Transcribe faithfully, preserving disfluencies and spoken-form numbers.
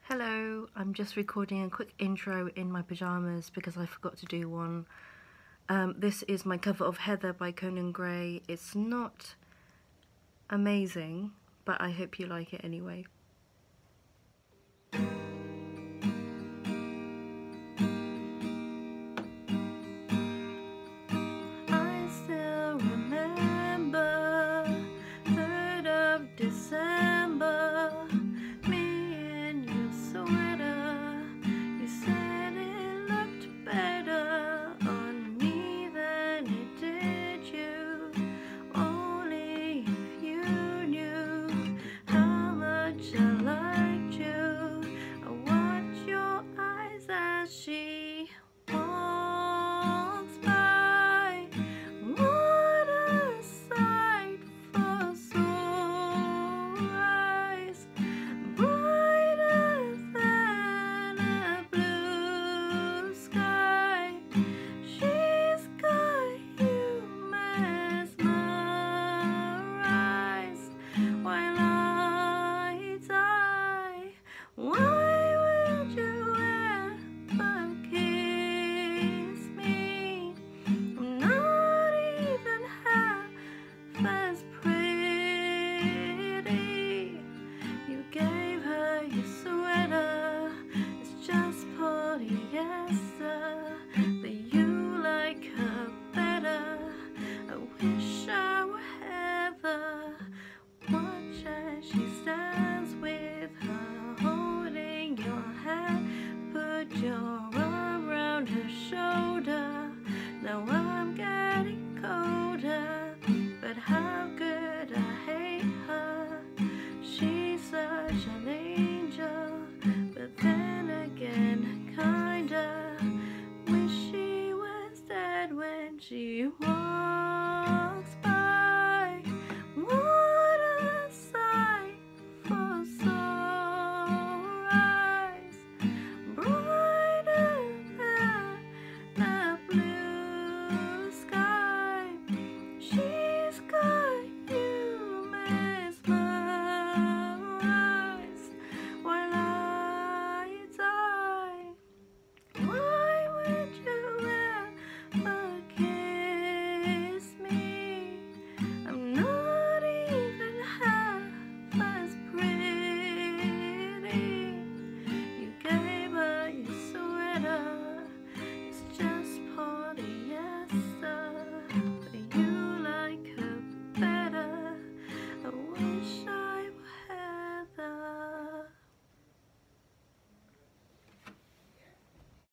Hello, I'm just recording a quick intro in my pyjamas because I forgot to do one. Um, this is my cover of Heather by Conan Gray. It's not amazing, but I hope you like it anyway. I still remember third of December, me in your sweater. You said it looked better on me than it did you. Only if you knew how much I liked you. I watch your eyes as she walks by. What a sight for sore eyes, brighter than a blue sky. She's got you mesmerized while I die.